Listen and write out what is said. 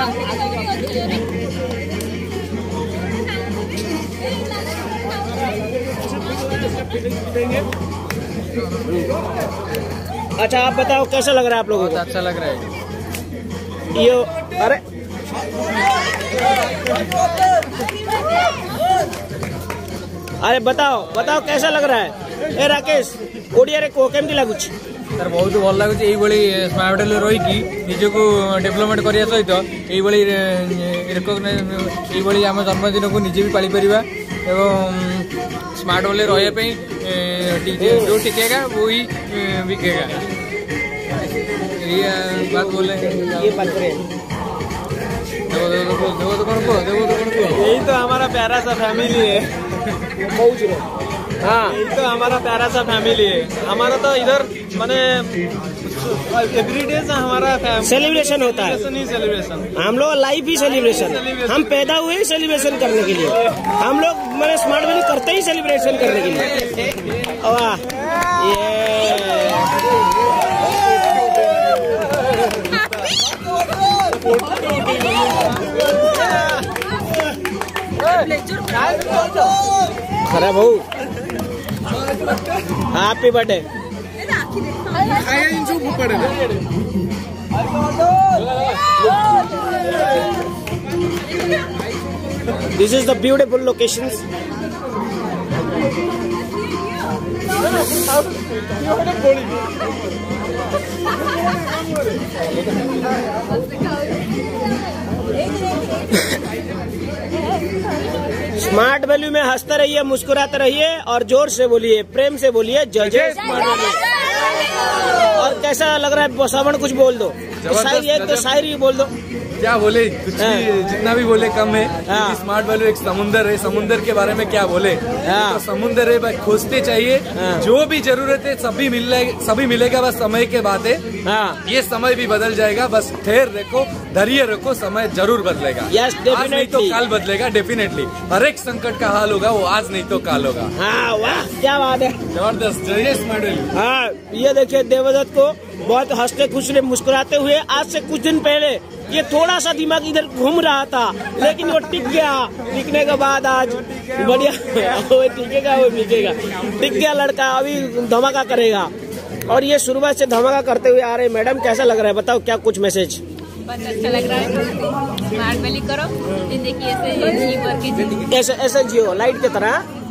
अच्छा आप बताओ कैसा लग रहा है आप लोगों को? अच्छा लग रहा है ये। अरे अरे बताओ कैसा लग रहा है? ए राकेश ओडिया को केमती लगुच? सर बहुत भल लगुच स्मार्ट होटेल रही निजक डेभलपमेंट करने सहित ये आम जन्मदिन को निजे भी पाली परिबा एवं स्मार्ट होटेल रही जो टिकेगा वो ही बिकेगा। ये बात बोले ये बात करें। यही तो हमारा प्यारा सा फैमिली है। हाँ यही तो हमारा प्यारा सा फैमिली है। हमारा तो इधर माने एवरीडे से हमारा सेलिब्रेशन होता है। सेलिब्रेशन हम लोग लाइफ ही सेलिब्रेशन। हम पैदा हुए ही सेलिब्रेशन करने के लिए। हम लोग मैंने स्मार्ट वैली करते ही सेलिब्रेशन करने के लिए। वाह खराब हो। Happy birthday. This is the beautiful locations. Smart value में हंसते रहिए, मुस्कुराते रहिए और जोर से बोलिए, प्रेम से बोलिए जय जय स्मार्ट वैल्यू। और कैसा लग रहा है श्रवण? कुछ बोल दो। शायरी एक तो शायरी बोल दो। क्या बोले? कुछ भी जितना भी बोले कम है। स्मार्ट वैल्यू एक समुंदर है। समुंदर के बारे में क्या बोले? तो समुंदर है, बस खोजते चाहिए। जो भी जरूरत है सभी मिलेगा, बस समय के बात है। ये समय भी बदल जाएगा, बस ठहर रखो, धैर्य रखो, समय जरूर बदलेगा। आज नहीं तो काल बदलेगा डेफिनेटली। हर एक संकट का हाल होगा, वो आज नहीं तो काल होगा। हाँ वाह क्या बात है, जबरदस्त। जय स्मार्ट वैल्यू। हाँ ये देखिए देवदत्त को बहुत हंसते खुशरे मुस्कुराते हुए। आज से कुछ दिन पहले ये थोड़ा सा दिमाग इधर घूम रहा था, लेकिन वो टिक गया। टिकने के बाद आज बढ़िया वो टिकेगा, वो बिकेगा। टिक गया लड़का, अभी धमाका करेगा। और ये शुरुआत से धमाका करते हुए आ रहे। मैडम कैसा लग रहा है बताओ, क्या कुछ मैसेज? बहुत अच्छा लग रहा है। स्मार्ट वैली करो, जिंदगी ऐसे जी, ऐसे जियो लाइट की तरह।